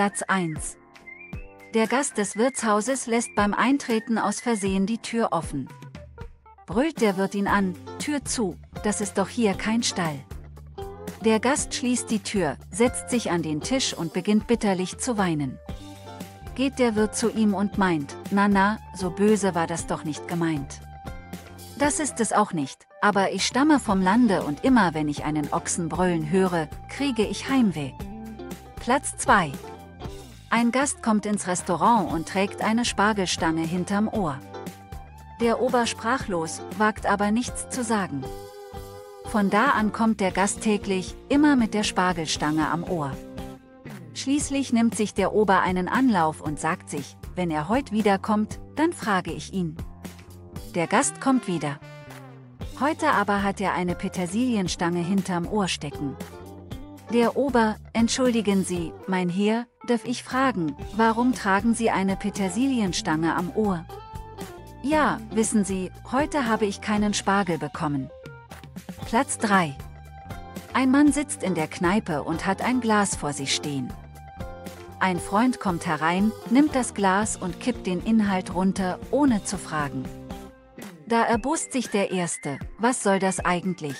Platz 1. Der Gast des Wirtshauses lässt beim Eintreten aus Versehen die Tür offen. Brüllt der Wirt ihn an: Tür zu, das ist doch hier kein Stall. Der Gast schließt die Tür, setzt sich an den Tisch und beginnt bitterlich zu weinen. Geht der Wirt zu ihm und meint: Na, so böse war das doch nicht gemeint. Das ist es auch nicht, aber ich stamme vom Lande und immer wenn ich einen Ochsen brüllen höre, kriege ich Heimweh. Platz 2. Ein Gast kommt ins Restaurant und trägt eine Spargelstange hinterm Ohr. Der Ober sprachlos, wagt aber nichts zu sagen. Von da an kommt der Gast täglich, immer mit der Spargelstange am Ohr. Schließlich nimmt sich der Ober einen Anlauf und sagt sich: Wenn er heute wiederkommt, dann frage ich ihn. Der Gast kommt wieder. Heute aber hat er eine Petersilienstange hinterm Ohr stecken. Der Ober: Entschuldigen Sie, mein Herr, darf ich fragen, warum tragen Sie eine Petersilienstange am Ohr? Ja, wissen Sie, heute habe ich keinen Spargel bekommen. Platz 3. Ein Mann sitzt in der Kneipe und hat ein Glas vor sich stehen. Ein Freund kommt herein, nimmt das Glas und kippt den Inhalt runter, ohne zu fragen. Da erbost sich der Erste: Was soll das eigentlich?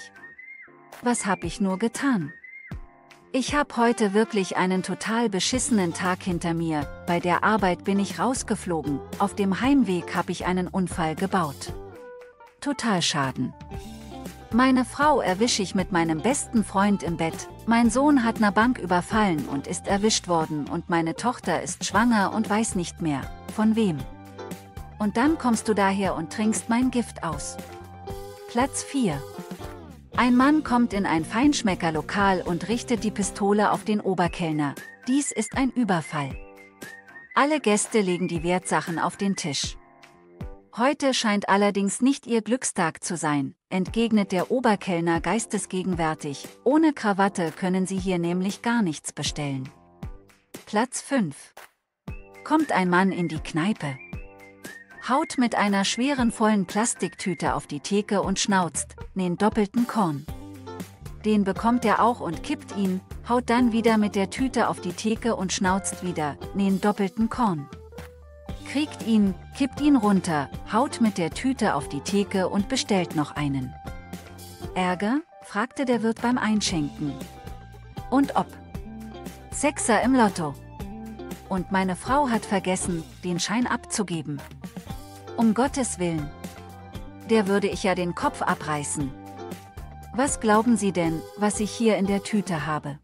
Was hab ich nur getan? Ich hab heute wirklich einen total beschissenen Tag hinter mir, bei der Arbeit bin ich rausgeflogen, auf dem Heimweg hab ich einen Unfall gebaut. Totalschaden. Meine Frau erwische ich mit meinem besten Freund im Bett, mein Sohn hat 'ne Bank überfallen und ist erwischt worden und meine Tochter ist schwanger und weiß nicht mehr, von wem. Und dann kommst du daher und trinkst mein Gift aus. Platz 4. Ein Mann kommt in ein Feinschmeckerlokal und richtet die Pistole auf den Oberkellner. Dies ist ein Überfall. Alle Gäste legen die Wertsachen auf den Tisch. Heute scheint allerdings nicht ihr Glückstag zu sein, entgegnet der Oberkellner geistesgegenwärtig: Ohne Krawatte können Sie hier nämlich gar nichts bestellen. Platz 5. Kommt ein Mann in die Kneipe. Haut mit einer schweren vollen Plastiktüte auf die Theke und schnauzt: "Nen doppelten Korn." Den bekommt er auch und kippt ihn, haut dann wieder mit der Tüte auf die Theke und schnauzt wieder: "Nen doppelten Korn." Kriegt ihn, kippt ihn runter, haut mit der Tüte auf die Theke und bestellt noch einen. Ärger? Fragte der Wirt beim Einschenken. Und ob? Sechser im Lotto. Und meine Frau hat vergessen, den Schein abzugeben. Um Gottes Willen. Der würde ich ja den Kopf abreißen. Was glauben Sie denn, was ich hier in der Tüte habe?